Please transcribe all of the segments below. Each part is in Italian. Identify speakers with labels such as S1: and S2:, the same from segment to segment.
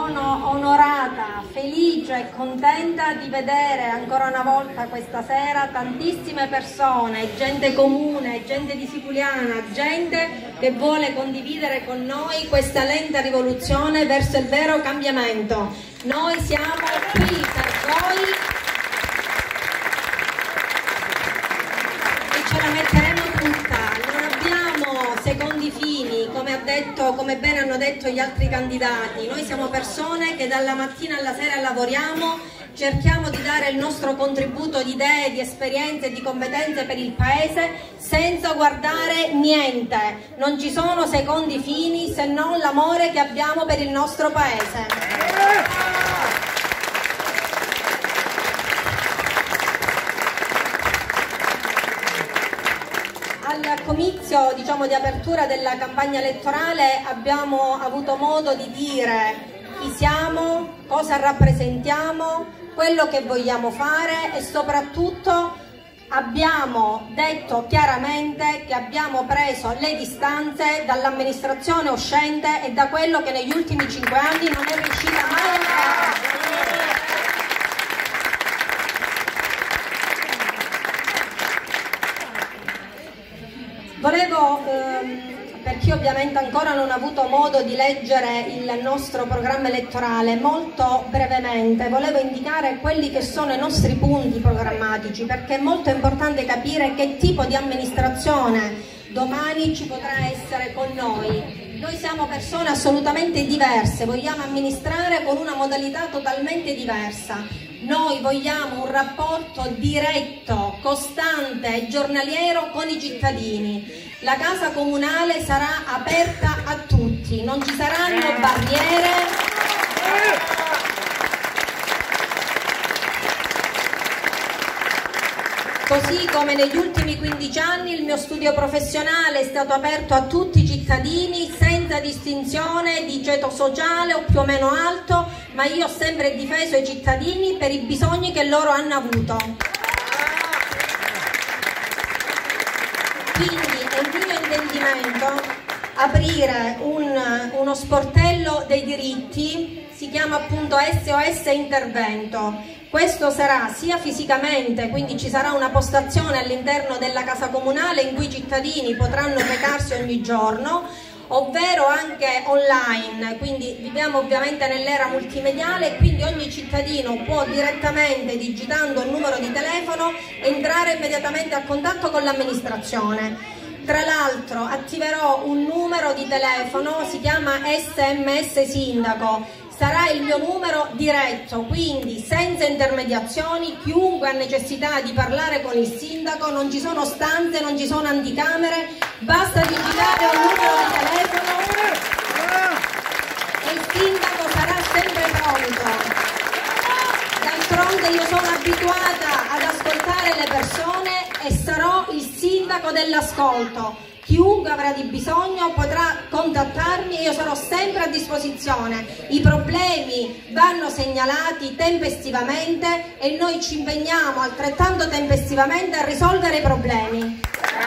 S1: Sono onorata, felice e contenta di vedere ancora una volta questa sera tantissime persone, gente comune, gente di Siculiana, gente che vuole condividere con noi questa lenta rivoluzione verso il vero cambiamento. Noi siamo qui per voi e ce la metteremo tutta. Non abbiamo secondi fini, come bene hanno detto gli altri candidati. Noi siamo persone che dalla mattina alla sera lavoriamo, cerchiamo di dare il nostro contributo di idee, di esperienze e di competenze per il Paese senza guardare niente. Non ci sono secondi fini se non l'amore che abbiamo per il nostro Paese. Al comizio, di apertura della campagna elettorale abbiamo avuto modo di dire chi siamo, cosa rappresentiamo, quello che vogliamo fare e soprattutto abbiamo detto chiaramente che abbiamo preso le distanze dall'amministrazione uscente e da quello che negli ultimi 5 anni non è riuscita mai a fare. Volevo, per chi ovviamente ancora non ha avuto modo di leggere il nostro programma elettorale, molto brevemente volevo indicare quelli che sono i nostri punti programmatici, perché è molto importante capire che tipo di amministrazione domani ci potrà essere con noi. Noi siamo persone assolutamente diverse, vogliamo amministrare con una modalità totalmente diversa. Noi vogliamo un rapporto diretto, costante e giornaliero con i cittadini. La casa comunale sarà aperta a tutti, non ci saranno barriere. Così come negli ultimi 15 anni il mio studio professionale è stato aperto a tutti i cittadini senza distinzione di ceto sociale o più o meno alto, ma io ho sempre difeso i cittadini per i bisogni che loro hanno avuto. Quindi è il mio intendimento aprire uno sportello dei diritti, si chiama appunto SOS Intervento. Questo sarà sia fisicamente, quindi ci sarà una postazione all'interno della casa comunale in cui i cittadini potranno recarsi ogni giorno, ovvero anche online, quindi viviamo ovviamente nell'era multimediale e quindi ogni cittadino può direttamente, digitando il numero di telefono, entrare immediatamente a contatto con l'amministrazione. Tra l'altro attiverò un numero di telefono, si chiama SMS Sindaco. Sarà il mio numero diretto, quindi senza intermediazioni, chiunque ha necessità di parlare con il sindaco, non ci sono stanze, non ci sono anticamere, basta digitare un numero di telefono e il sindaco sarà sempre pronto. D'altronde io sono abituata ad ascoltare le persone e sarò il sindaco dell'ascolto. Chiunque avrà di bisogno potrà contattarmi e io sarò sempre a disposizione. I problemi vanno segnalati tempestivamente e noi ci impegniamo altrettanto tempestivamente a risolvere i problemi.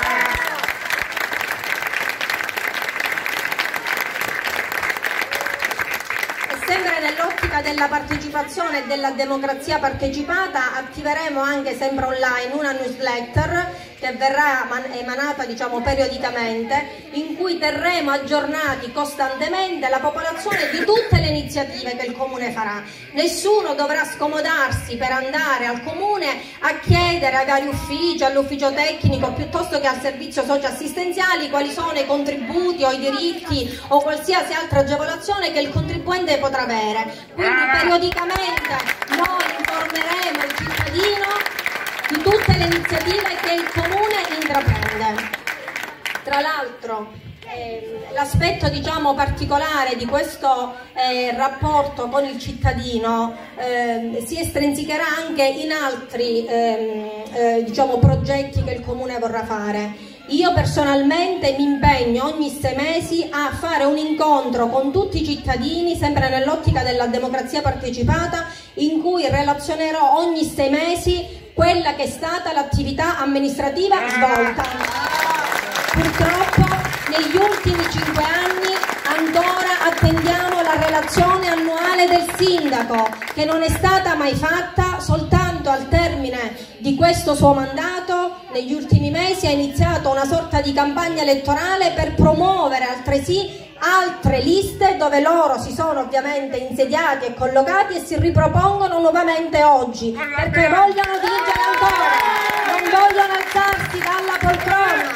S1: Sempre nell'ottica della partecipazione e della democrazia partecipata attiveremo anche sempre online una newsletter che verrà emanata periodicamente, in cui terremo aggiornati costantemente la popolazione di tutte le iniziative che il Comune farà. Nessuno dovrà scomodarsi per andare al Comune a chiedere ai vari uffici, all'ufficio tecnico piuttosto che al servizio socio-assistenziali quali sono i contributi o i diritti o qualsiasi altra agevolazione che il contribuente potrà avere. Quindi periodicamente noi informeremo il cittadino di tutte le iniziative che il Comune intraprende. Tra l'altro l'aspetto particolare di questo rapporto con il cittadino si estrinsecherà anche in altri progetti che il Comune vorrà fare. Io personalmente mi impegno ogni 6 mesi a fare un incontro con tutti i cittadini, sempre nell'ottica della democrazia partecipata, in cui relazionerò ogni 6 mesi quella che è stata l'attività amministrativa svolta. Purtroppo negli ultimi 5 anni ancora attendiamo la alla relazione annuale del sindaco, che non è stata mai fatta. Soltanto al termine di questo suo mandato, negli ultimi mesi, ha iniziato una sorta di campagna elettorale per promuovere altresì altre liste dove loro si sono ovviamente insediati e collocati e si ripropongono nuovamente oggi, perché vogliono vincere ancora, non vogliono alzarsi dalla poltrona.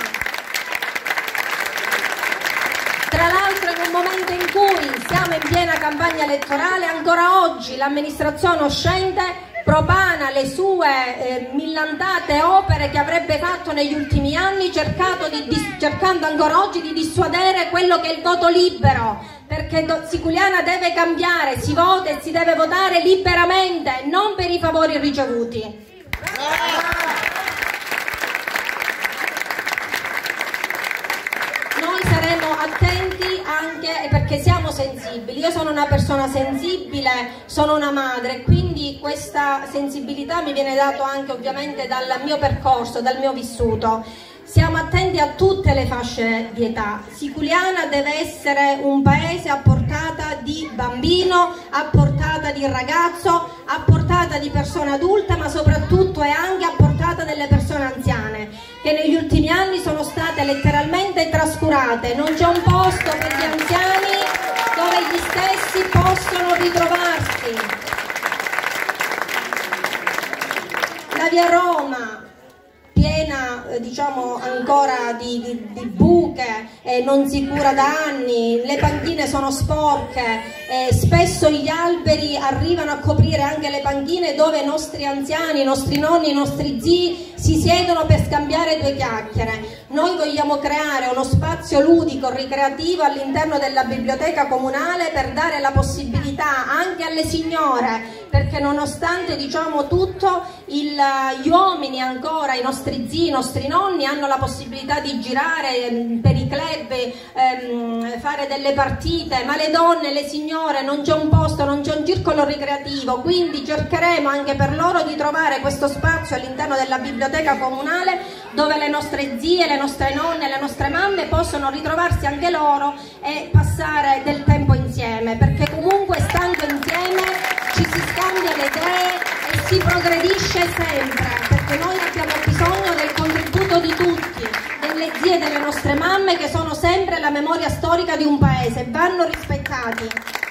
S1: Tra l'altro, in un momento in cui siamo in piena campagna elettorale, ancora oggi l'amministrazione uscente propana le sue millantate opere che avrebbe fatto negli ultimi anni, cercando ancora oggi di dissuadere quello che è il voto libero, perché Siculiana deve cambiare, si vota e si deve votare liberamente, non per i favori ricevuti. Noi saremo attenti anche perché siamo sensibili. Io sono una persona sensibile, sono una madre, quindi questa sensibilità mi viene data anche ovviamente dal mio percorso, dal mio vissuto. Siamo attenti a tutte le fasce di età. Siculiana deve essere un paese a portata di bambino, a portata di ragazzo, a portata di persona adulta, ma soprattutto e anche a portata delle persone anziane, che negli ultimi anni sono state letteralmente trascurate. Non c'è un posto per gli anziani dove gli stessi possono ritrovarsi. La via Roma, piena diciamo ancora di buche, non si cura da anni, le panchine sono sporche, spesso gli alberi arrivano a coprire anche le panchine dove i nostri anziani, i nostri nonni, i nostri zii si siedono per scambiare due chiacchiere. Noi vogliamo creare uno spazio ludico, ricreativo all'interno della biblioteca comunale per dare la possibilità anche alle signore, perché nonostante diciamo tutto gli uomini ancora, i nostri zii, i nostri nonni hanno la possibilità di girare per i club, fare delle partite, ma le donne, le signore non c'è un posto, non c'è un circolo ricreativo, quindi cercheremo anche per loro di trovare questo spazio all'interno della biblioteca comunale dove le nostre zie, le nostre nonne, le nostre mamme possono ritrovarsi anche loro e passare del tempo insieme, perché comunque stando insieme ci si scambia le idee e si progredisce sempre, perché noi abbiamo bisogno del contributo di tutti, delle zie e delle nostre mamme, che sono sempre la memoria storica di un paese, vanno rispettati.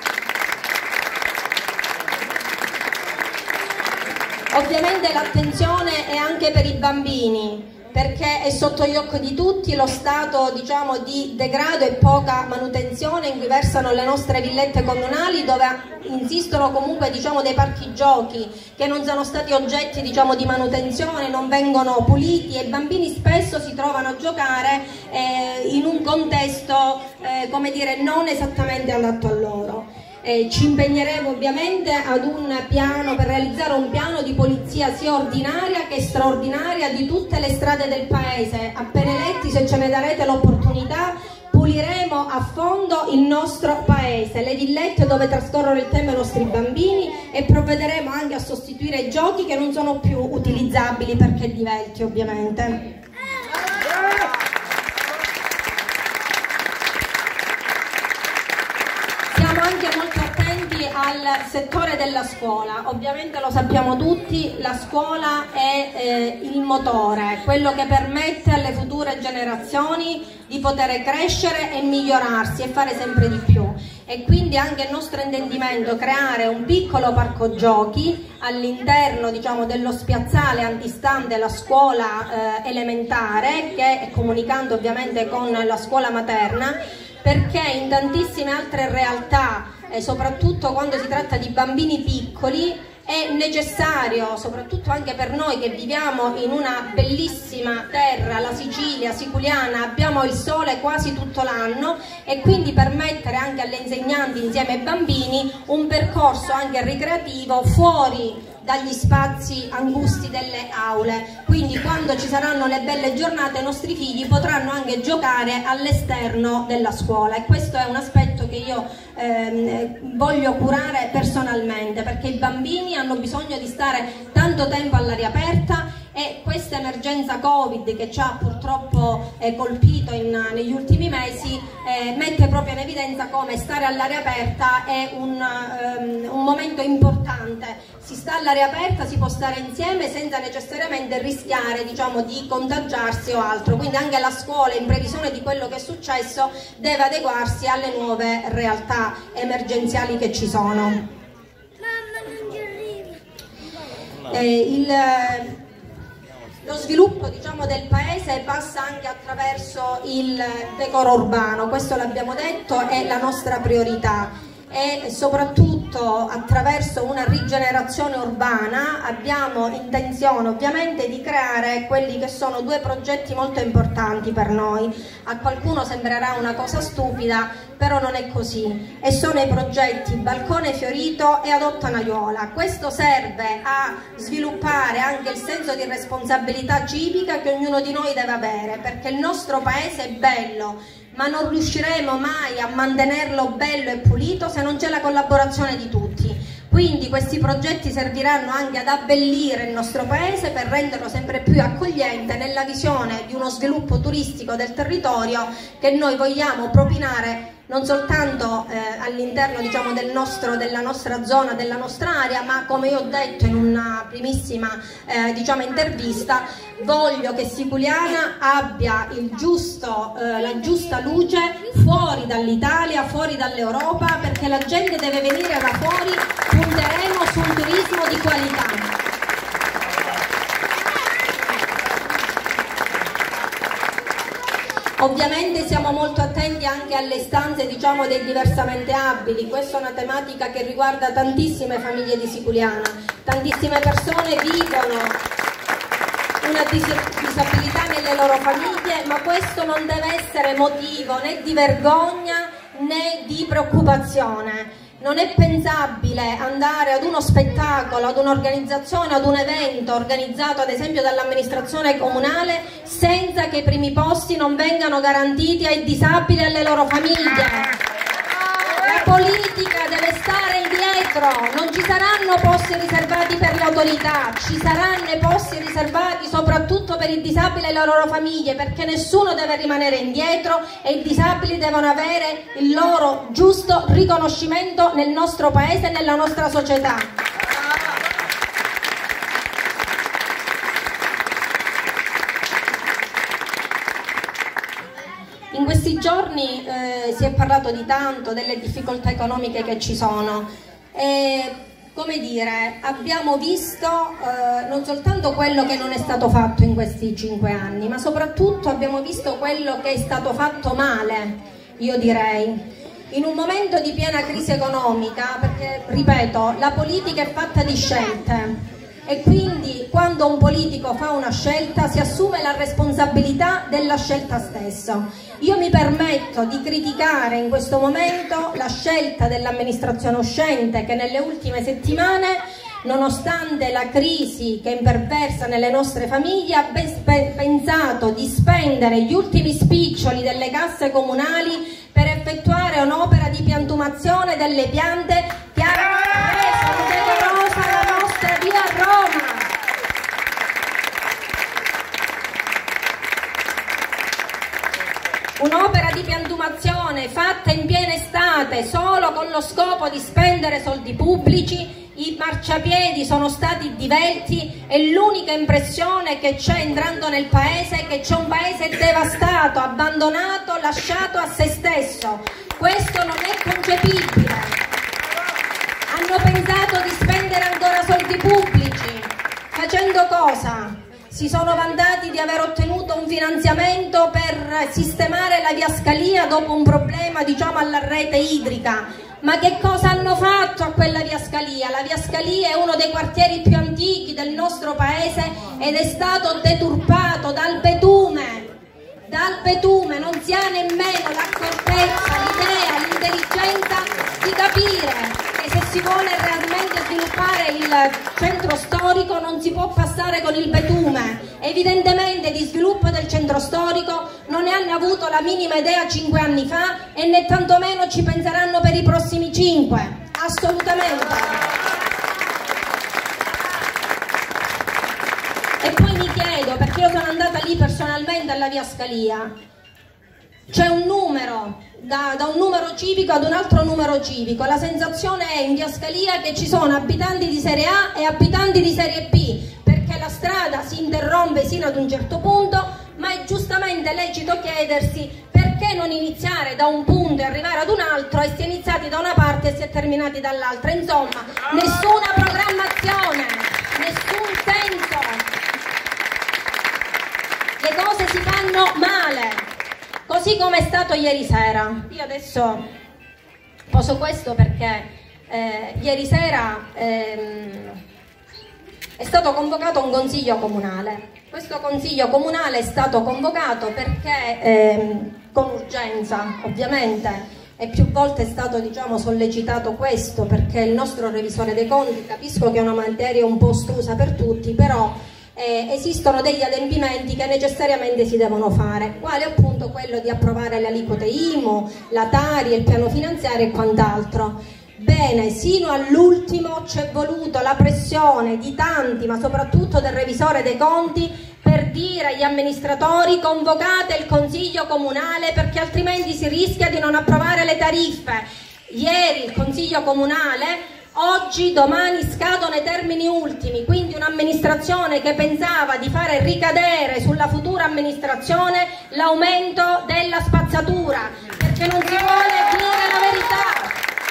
S1: Ovviamente l'attenzione è anche per i bambini, perché è sotto gli occhi di tutti lo stato diciamo di degrado e poca manutenzione in cui versano le nostre villette comunali, dove insistono comunque diciamo dei parchi giochi che non sono stati oggetti diciamo di manutenzione, non vengono puliti e i bambini spesso si trovano a giocare in un contesto come dire non esattamente adatto a loro. Ci impegneremo ovviamente ad un piano, per realizzare un piano di polizia sia ordinaria che straordinaria di tutte le strade del paese. Appena eletti, se ce ne darete l'opportunità, puliremo a fondo il nostro paese, le villette dove trascorrono il tempo i nostri bambini, e provvederemo anche a sostituire i giochi che non sono più utilizzabili perché di vecchi ovviamente. Siamo anche molto attenti al settore della scuola. Ovviamente lo sappiamo tutti, la scuola è il motore, quello che permette alle future generazioni di poter crescere e migliorarsi e fare sempre di più. E quindi anche il nostro intendimento è creare un piccolo parco giochi all'interno diciamo dello spiazzale antistante la scuola elementare, che comunicando ovviamente con la scuola materna, perché in tantissime altre realtà, soprattutto quando si tratta di bambini piccoli, è necessario, soprattutto anche per noi che viviamo in una bellissima terra, la Sicilia, siculiana, abbiamo il sole quasi tutto l'anno, e quindi permettere anche alle insegnanti insieme ai bambini un percorso anche ricreativo fuori dagli spazi angusti delle aule. Quindi quando ci saranno le belle giornate i nostri figli potranno anche giocare all'esterno della scuola, e questo è un aspetto che io voglio curare personalmente, perché i bambini hanno bisogno di stare tanto tempo all'aria aperta e questa emergenza Covid che ci ha purtroppo colpito negli ultimi mesi mette proprio in evidenza come stare all'aria aperta è un momento importante. Si sta all'aria aperta, si può stare insieme senza necessariamente rischiare, diciamo, di contagiarsi o altro, quindi anche la scuola, in previsione di quello che è successo, deve adeguarsi alle nuove realtà emergenziali che ci sono.
S2: Mamma, non ci arrivi.
S1: Lo sviluppo, diciamo, del paese passa anche attraverso il decoro urbano, questo l'abbiamo detto, è la nostra priorità, e soprattutto attraverso una rigenerazione urbana abbiamo intenzione ovviamente di creare quelli che sono due progetti molto importanti per noi. A qualcuno sembrerà una cosa stupida, però non è così, e sono i progetti Balcone Fiorito e Adotta Naiola. Questo serve a sviluppare anche il senso di responsabilità civica che ognuno di noi deve avere, perché il nostro paese è bello, ma non riusciremo mai a mantenerlo bello e pulito se non c'è la collaborazione di tutti. Quindi questi progetti serviranno anche ad abbellire il nostro paese per renderlo sempre più accogliente nella visione di uno sviluppo turistico del territorio che noi vogliamo propinare non soltanto all'interno, diciamo, della nostra zona, della nostra area, ma come io ho detto in una primissima diciamo, intervista, voglio che Siculiana abbia la giusta luce fuori dall'Italia, fuori dall'Europa, perché la gente deve venire da fuori. Punteremo su un turismo di qualità. Ovviamente siamo molto attenti anche alle istanze, diciamo, dei diversamente abili. Questa è una tematica che riguarda tantissime famiglie di Siculiana. Tantissime persone vivono una disabilità nelle loro famiglie, ma questo non deve essere motivo né di vergogna né di preoccupazione. Non è pensabile andare ad uno spettacolo, ad un'organizzazione, ad un evento organizzato ad esempio dall'amministrazione comunale senza che i primi posti non vengano garantiti ai disabili e alle loro famiglie. La politica deve stare indietro, non ci saranno posti riservati per le autorità, ci saranno i posti riservati soprattutto per i disabili e le loro famiglie, perché nessuno deve rimanere indietro e i disabili devono avere il loro giusto riconoscimento nel nostro paese e nella nostra società. In questi giorni si è parlato di tanto, delle difficoltà economiche che ci sono e, come dire, abbiamo visto non soltanto quello che non è stato fatto in questi 5 anni, ma soprattutto abbiamo visto quello che è stato fatto male, io direi. In un momento di piena crisi economica, perché, ripeto, la politica è fatta di scelte. E quindi quando un politico fa una scelta si assume la responsabilità della scelta stessa. Io mi permetto di criticare in questo momento la scelta dell'amministrazione uscente che nelle ultime settimane, nonostante la crisi che imperversa nelle nostre famiglie, ha pensato di spendere gli ultimi spiccioli delle casse comunali per effettuare un'opera di piantumazione delle piante che hanno reso generosa la nostra via Roma. Un'opera di piantumazione fatta in piena estate solo con lo scopo di spendere soldi pubblici. I marciapiedi sono stati divelti e l'unica impressione che c'è entrando nel paese è che c'è un paese devastato, abbandonato, lasciato a se stesso. Questo non è concepibile. Hanno pensato di spendere ancora soldi pubblici. Facendo cosa? Si sono vantati di aver ottenuto un finanziamento per sistemare la via Scalia dopo un problema, diciamo, alla rete idrica. Ma che cosa hanno fatto a quella via Scalia? La via Scalia è uno dei quartieri più antichi del nostro paese ed è stato deturpato dal betume. Dal betume non si ha nemmeno l'accortezza, l'idea, l'intelligenza di capire che se si vuole realmente sviluppare il centro storico non si può passare con il betume. Evidentemente di sviluppo del centro storico non ne hanno avuto la minima idea 5 anni fa e né tantomeno ci penseranno per i prossimi 5. Assolutamente. E poi mi finalmente alla via Scalia c'è un numero, da un numero civico ad un altro numero civico. La sensazione è in via Scalia che ci sono abitanti di serie A e abitanti di serie B, perché la strada si interrompe sino ad un certo punto, ma è giustamente lecito chiedersi perché non iniziare da un punto e arrivare ad un altro, e si è iniziati da una parte e si è terminati dall'altra. Insomma, nessuna programmazione, nessun senso, le cose si fanno male. Così come è stato ieri sera. Io adesso poso questo perché ieri sera è stato convocato un consiglio comunale. Questo consiglio comunale è stato convocato perché con urgenza, ovviamente, e più volte è stato sollecitato questo, perché il nostro revisore dei conti, capisco che è una materia un po' ostrusa per tutti, però esistono degli adempimenti che necessariamente si devono fare, quale appunto quello di approvare le aliquote IMU, la Tari, il piano finanziario e quant'altro. Bene, sino all'ultimo c'è voluto la pressione di tanti, ma soprattutto del revisore dei conti, per dire agli amministratori: convocate il consiglio comunale perché altrimenti si rischia di non approvare le tariffe. Ieri il consiglio comunale, oggi, domani scadono i termini ultimi, quindi un'amministrazione che pensava di fare ricadere sulla futura amministrazione l'aumento della spazzatura, perché non si vuole dire la verità.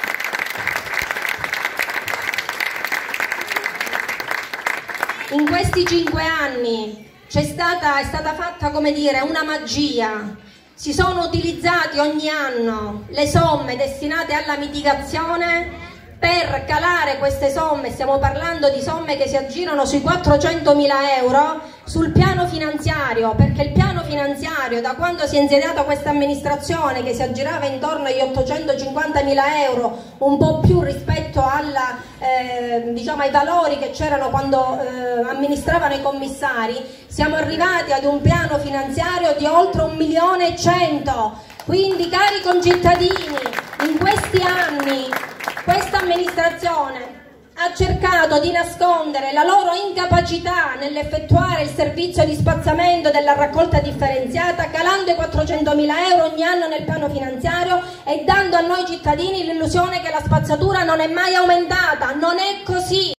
S1: In questi 5 anni è stata fatta, come dire, una magia. Si sono utilizzati ogni anno le somme destinate alla mitigazione per calare queste somme. Stiamo parlando di somme che si aggirano sui 400.000 euro sul piano finanziario, perché il piano finanziario, da quando si è insediata questa amministrazione, che si aggirava intorno agli 850.000 euro, un po' più rispetto ai valori che c'erano quando amministravano i commissari, siamo arrivati ad un piano finanziario di oltre 1.100.000. Quindi, cari concittadini, in questi anni questa amministrazione ha cercato di nascondere la loro incapacità nell'effettuare il servizio di spazzamento della raccolta differenziata, calando i 400.000 euro ogni anno nel piano finanziario e dando a noi cittadini l'illusione che la spazzatura non è mai aumentata. Non è così.